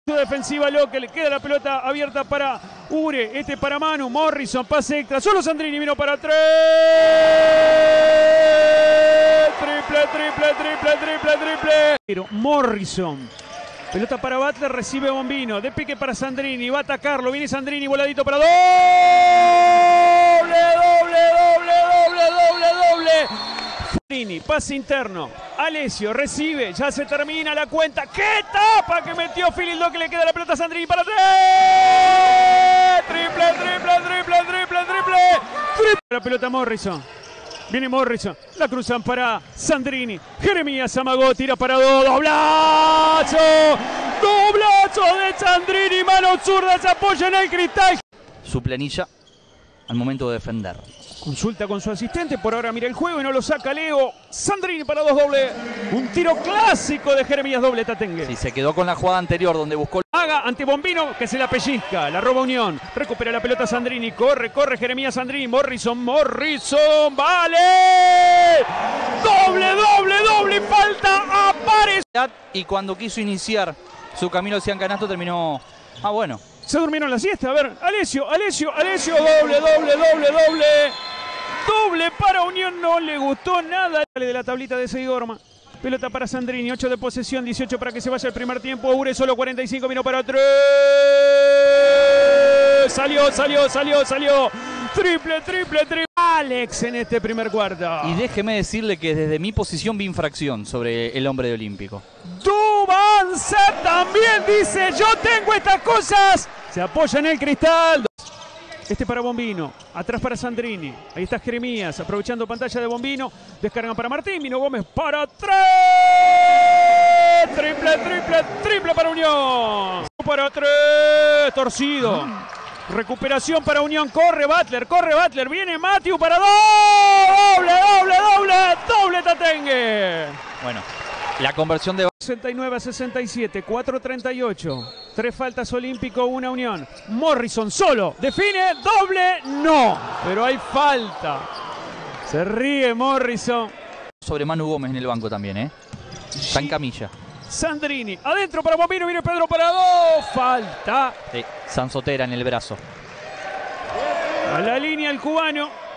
Defensiva lo que le queda la pelota abierta para Ure, este para Manu, Morrison, pase extra, solo Sandrini vino para 3, triple, pero Morrison, pelota para Butler, recibe Bombino, de pique para Sandrini, va a atacarlo, viene Sandrini, voladito para doble, Sandrini, pase interno, Alessio recibe, ya se termina la cuenta. ¡Qué tapa que metió Filildo, que le queda la pelota a Sandrini para 3! Triple. La pelota Morrison. Viene Morrison, la cruzan para Sandrini. Jeremías amagó, tira para 2. ¡Doblazo! ¡Doblazo de Sandrini! Mano zurda, se apoya en el cristal. Su planilla al momento de defender. Consulta con su asistente, por ahora mira el juego y no lo saca Leo. Sandrini para 2 doble. Un tiro clásico de Jeremías doble Tatengue. Sí, se quedó con la jugada anterior donde buscó. Haga ante Bombino, que se la pellizca, la roba Unión. Recupera la pelota Sandrini, corre Jeremías Sandrini. Morrison, ¡vale! Doble, falta, aparece. Y cuando quiso iniciar su camino hacia el canasto terminó. Bueno. Se durmieron la siesta, a ver, Alessio, doble. Doble para Unión, no le gustó nada. De la tablita de Seigorma. Pelota para Sandrini, 8 de posesión, 18 para que se vaya el primer tiempo. Ure solo 45, vino para 3. Salió. Triple. Alex en este primer cuarto. Y déjeme decirle que desde mi posición vi infracción sobre el hombre de Olímpico. Dubanza también dice, yo tengo estas cosas. Se apoya en el cristal. Este para Bombino, atrás para Sandrini. Ahí está Jeremías, aprovechando pantalla de Bombino. Descargan para Martín, Mino Gómez para 3. Triple para Unión. Para 3, torcido. Recuperación para Unión, corre Butler, viene Matthew para 2. Doble Tatengue. Bueno, la conversión de 69 a 67, 4:38. 3 faltas Olímpico, 1 Unión. Morrison solo, define, doble, no. Pero hay falta. Se ríe Morrison. Sobre Manu Gómez en el banco también, Está en camilla. Sandrini, adentro para Bombino, viene Pedro para 2. Falta. Sí, Sansotera en el brazo. A la línea el cubano.